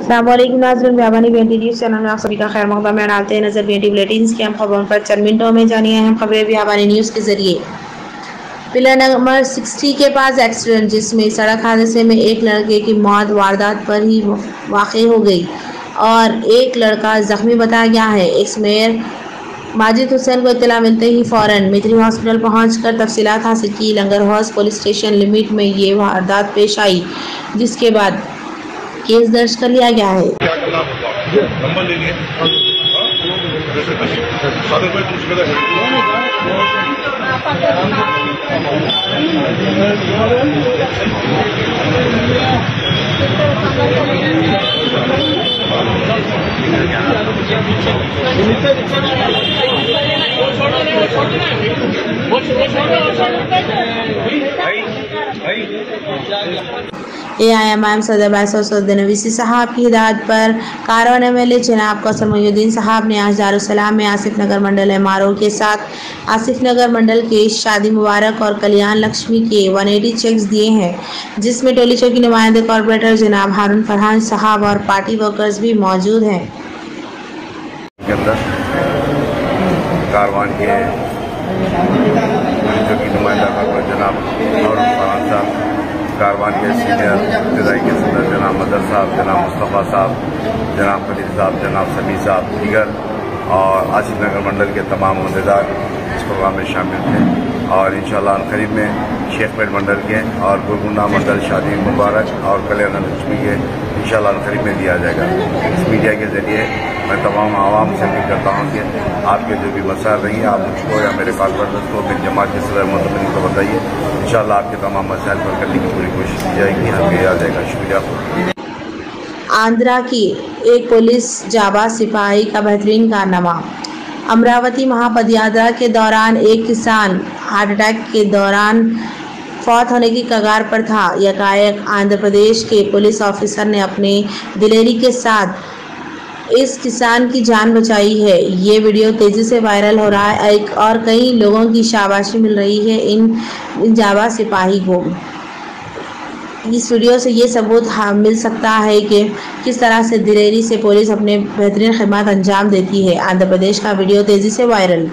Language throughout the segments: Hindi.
अस्सलामुअलैकुम नाज़रीन, व्यापारी BNT न्यूज़ चैनल में आप सभी का खैर मकदम है। डालते हैं नजर BNT बुलेटिन्स की अहम खबरों पर। चंद मिनटों में जानिए अहम खबरें व्यापारी न्यूज़ के जरिए। पिलर नंबर 60 के पास एक्सीडेंट, जिसमें सड़क हादसे में एक लड़के की मौत वारदात पर ही वाक़ई हो गई और एक लड़का जख्मी बताया गया है। एक्स मेयर माजिद हुसैन को इत्तला मिलते ही फौरन मित्री हॉस्पिटल पहुंचकर तफसीलात हासिल की। Langar House police station limit में ये वारदात पेश आई, जिसके बाद केस दर्ज कर लिया गया है। नंबर ले लिए AIMIM सदर बैसुद्दीन नवीसी साहब की हिदायत पर कारवान MLA जनाब कौसर मोहिउद्दीन साहब ने आज दारुस्सलाम में आसिफ नगर मंडल MRO के साथ आसिफ नगर मंडल के शादी मुबारक और कल्याण लक्ष्मी के 180 चेक्स दिए हैं, जिसमें टोली चौकी नुमाइंदे कॉर्पोरेटर जनाब हारून फरहान साहब और पार्टी वर्कर्स भी मौजूद हैं। कारवान के चौकी नुमाइंदा जनाब हारून फरहान साहब, कारवान के सीनियर इब्तदाई के सदर जनाब मदर साहब, जनाब मुस्तफ़ा साहब, जनाब खलील साहब, जनाब समी साहब दीगर और आसिफ नगर मंडल के तमाम मुंदेदार इस प्रोग्राम में शामिल थे और इंशाअल्लाह करीब में शेखपेट मंडल के और गुरगुंडा मंडल शादी मुबारक और कल्याण लक्ष्मी के इंशाअल्लाह करीब में दिया जाएगा। इस मीडिया के जरिए मैं तमाम आवाम से अपील करता हूँ कि आपके जो भी मसाइल रही हैं आप मुझको या मेरे कॉर्पोरेटर्स को मेरी जमात के सदर मोहतमिन को बताइए। इंशाअल्लाह आपके तमाम मसाइल हल करने की पूरी कोशिश की जाएगी, हमें आ जाएगा। शुक्रिया। आंध्रा की एक पुलिस जाबाज सिपाही का बेहतरीन कारनामा। अमरावती महापदयात्रा के दौरान एक किसान हार्ट अटैक के दौरान फौत होने की कगार पर था। यकायक आंध्र प्रदेश के पुलिस ऑफिसर ने अपने दिलेरी के साथ इस किसान की जान बचाई है। ये वीडियो तेजी से वायरल हो रहा है और कई लोगों की शाबाशी मिल रही है इन जाबाज सिपाही को। इस वीडियो से ये सबूत मिल सकता है कि किस तरह से दिलेरी से पुलिस अपने बेहतरीन खिदमत अंजाम देती है। आंध्र प्रदेश का वीडियो तेजी से वायरल।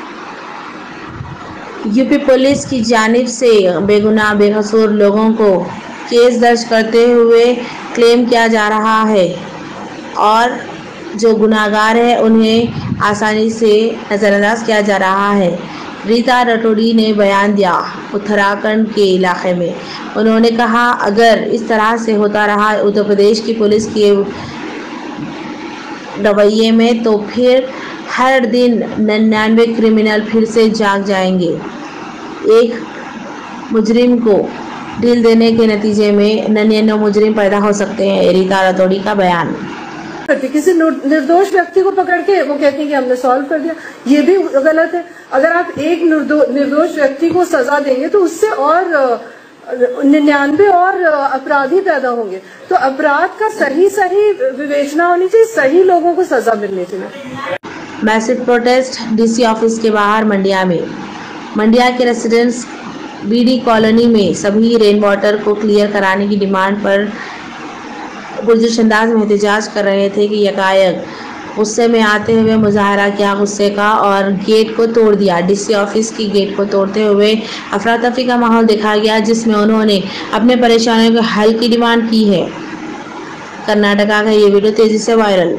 यूपी पुलिस की जानिब से बेगुनाह बेकसूर लोगों को केस दर्ज करते हुए क्लेम किया जा रहा है और जो गुनाहगार है उन्हें आसानी से नज़रअंदाज किया जा रहा है। रीता रटोड़ी ने बयान दिया उत्तराखंड के इलाके में। उन्होंने कहा, अगर इस तरह से होता रहा उत्तर प्रदेश की पुलिस के रवैये में तो फिर हर दिन 99 क्रिमिनल फिर से जाग जाएंगे। एक मुजरिम को ढील देने के नतीजे में 99 मुजरिम पैदा हो सकते हैं। रीता रटोड़ी का बयान। किसी निर्दोष व्यक्ति को पकड़ के वो कहते हैं कि हमने सॉल्व कर दिया, ये भी गलत है। अगर आप एक निर्दोष व्यक्ति को सजा देंगे तो उससे और 99 और अपराधी पैदा होंगे। तो अपराध का सही विवेचना होनी चाहिए, सही लोगों को सजा मिलनी चाहिए। मैसिव प्रोटेस्ट DC ऑफिस के बाहर मंडिया में। मंडिया के रेसिडेंट्स BD कॉलोनी में सभी रेन वाटर को क्लियर कराने की डिमांड पर पुरजोश अंदाज में एहतजाज कर रहे थे कि यकायक गुस्से में आते हुए मुजाहरा किया गुस्से का और गेट को तोड़ दिया। DC ऑफिस की गेट को तोड़ते हुए अफरा तफरी का माहौल देखा गया, जिसमें उन्होंने अपने परेशानियों के हल की डिमांड की है। कर्नाटका का ये वीडियो तेजी से वायरल।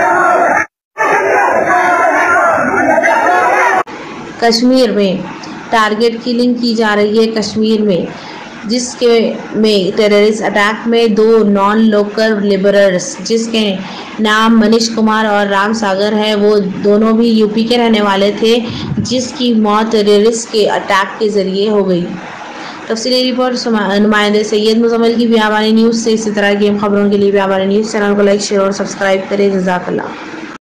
कश्मीर में टारगेट किलिंग की जा रही है कश्मीर में, जिसके में टेररिस्ट अटैक में 2 नॉन लोकल लेबरर्स जिसके नाम मनीष कुमार और राम सागर है, वो दोनों भी यूपी के रहने वाले थे, जिसकी मौत टेररिस्ट के अटैक के जरिए हो गई। तफसीली रिपोर्ट नुमाइंदे सैयद मुजम्मिल की बियाबानी न्यूज़ से। इसी तरह की खबरों के लिए बियाबानी न्यूज़ चैनल को लाइक, शेयर और सब्सक्राइब करें। जज़ाकल्लाह।